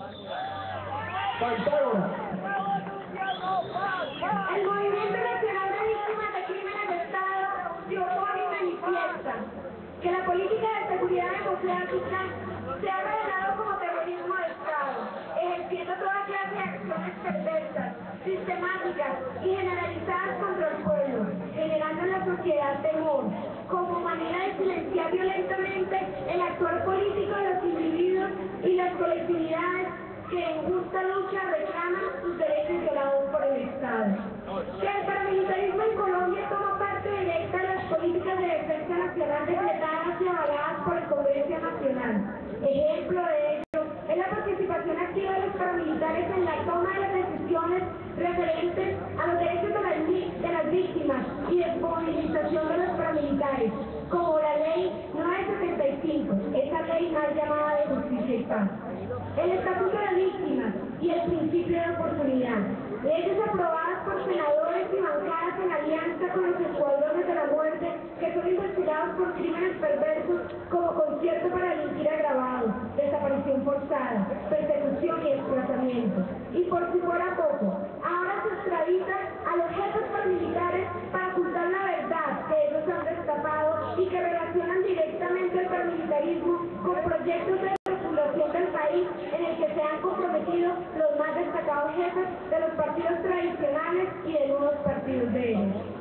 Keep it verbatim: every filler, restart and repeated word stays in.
Pentágono. El Movimiento Nacional de Víctimas de Crímenes de Estado se opone y manifiesta que la política de seguridad democrática se ha revelado como terrorismo de Estado, ejerciendo toda clase de acciones perversas, sistemáticas y generalizadas contra el pueblo, generando en la sociedad temor, como manera de silenciar violentamente el actuar político de los individuos y las colectividades que en justa lucha reclaman sus derechos violados por el Estado. Que el paramilitarismo en Colombia toma parte directa en las políticas de defensa nacional decretadas y avaladas por el Congreso Nacional. Ejemplo de ello es la participación activa de los paramilitares en la toma de las decisiones referentes a los derechos de las, de las víctimas y desmovilización de los paramilitares, como la ley nueve setenta y cinco, esa ley mal llamada de justicia y paz. El Estatuto de Víctimas y el principio de oportunidad, leyes aprobadas por senadores y bancadas en alianza con los escuadrones de la muerte que son investigados por crímenes perversos como concierto para delinquir agravado, desaparición forzada, persecución y desplazamiento. Y por si fuera poco, ahora se extradita a los jefes paramilitares para ocultar la verdad que ellos han destapado y que relacionan directamente el paramilitarismo con proyectos de refundulación del país en el que se han comprometido los más destacados jefes de los partidos tradicionales y de nuevos partidos de ellos.